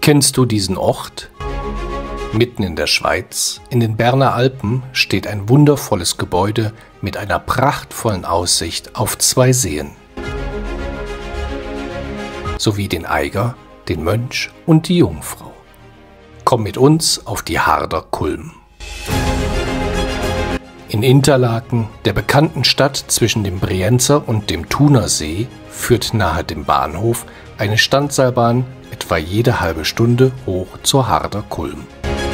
Kennst du diesen Ort? Mitten in der Schweiz, in den Berner Alpen, steht ein wundervolles Gebäude mit einer prachtvollen Aussicht auf 2 Seen. Sowie den Eiger, den Mönch und die Jungfrau. Komm mit uns auf die Harder Kulm. In Interlaken, der bekannten Stadt zwischen dem Brienzer und dem Thunersee, führt nahe dem Bahnhof eine Standseilbahn etwa jede halbe Stunde hoch zur Harder Kulm.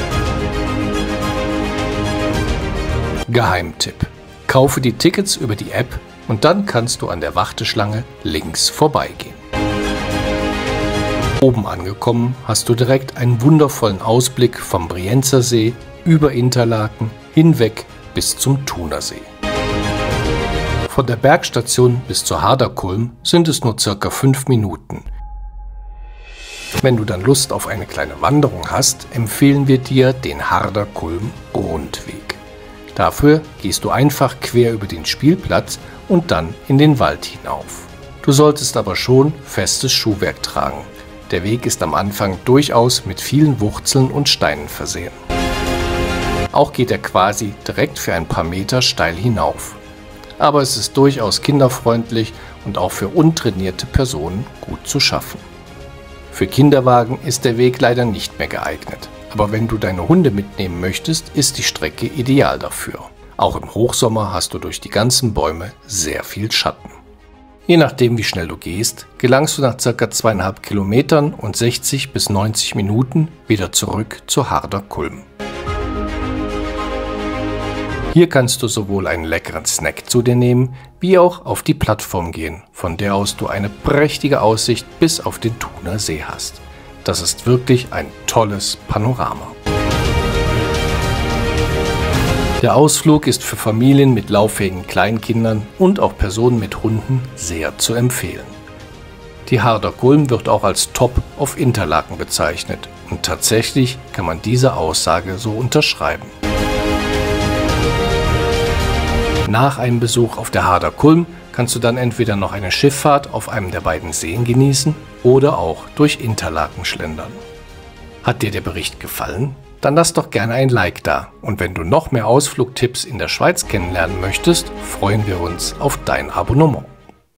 Geheimtipp: Kaufe die Tickets über die App und dann kannst du an der Warteschlange links vorbeigehen. Oben angekommen hast du direkt einen wundervollen Ausblick vom Brienzer See über Interlaken hinweg bis zum Thunersee. Von der Bergstation bis zur Harder Kulm sind es nur ca. 5 Minuten. Wenn du dann Lust auf eine kleine Wanderung hast, empfehlen wir dir den Harder Kulm Rundweg. Dafür gehst du einfach quer über den Spielplatz und dann in den Wald hinauf. Du solltest aber schon festes Schuhwerk tragen. Der Weg ist am Anfang durchaus mit vielen Wurzeln und Steinen versehen. Auch geht er quasi direkt für ein paar Meter steil hinauf. Aber es ist durchaus kinderfreundlich und auch für untrainierte Personen gut zu schaffen. Für Kinderwagen ist der Weg leider nicht mehr geeignet, aber wenn du deine Hunde mitnehmen möchtest, ist die Strecke ideal dafür. Auch im Hochsommer hast du durch die ganzen Bäume sehr viel Schatten. Je nachdem wie schnell du gehst, gelangst du nach ca. 2,5 Kilometern und 60 bis 90 Minuten wieder zurück zur Harder Kulm. Hier kannst du sowohl einen leckeren Snack zu dir nehmen, wie auch auf die Plattform gehen, von der aus du eine prächtige Aussicht bis auf den Thunersee hast. Das ist wirklich ein tolles Panorama. Der Ausflug ist für Familien mit lauffähigen Kleinkindern und auch Personen mit Hunden sehr zu empfehlen. Die Harder Kulm wird auch als Top auf Interlaken bezeichnet und tatsächlich kann man diese Aussage so unterschreiben. Nach einem Besuch auf der Harder Kulm kannst du dann entweder noch eine Schifffahrt auf einem der beiden Seen genießen oder auch durch Interlaken schlendern. Hat dir der Bericht gefallen? Dann lass doch gerne ein Like da. Und wenn du noch mehr Ausflugtipps in der Schweiz kennenlernen möchtest, freuen wir uns auf dein Abonnement.